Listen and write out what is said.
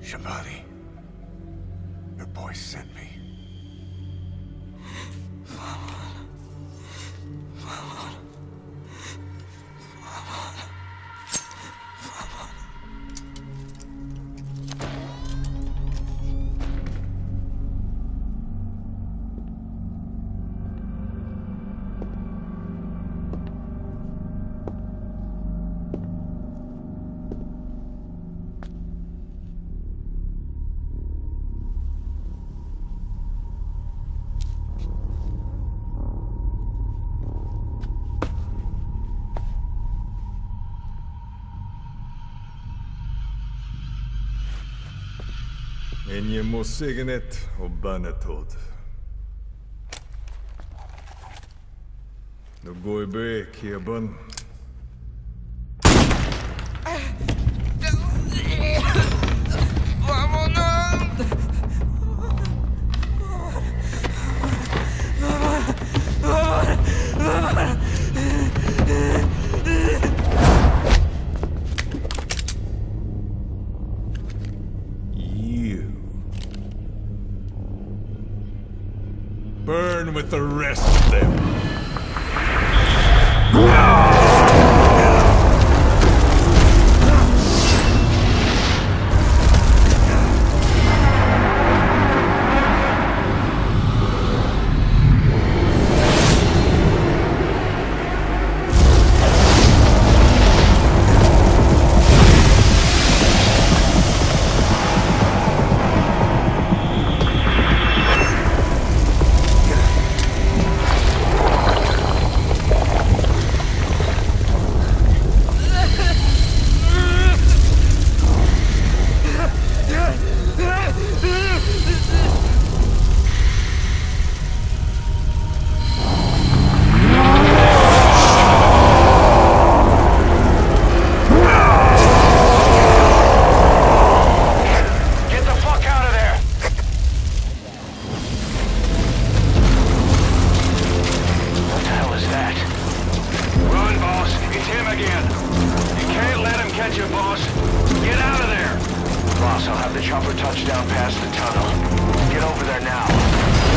Shabani, your boy sent me. En je må signet og banetod. Nå går i bøy, Kieban. Burn with the rest of them. Boss, I'll have the chopper touch down past the tunnel. Get over there now.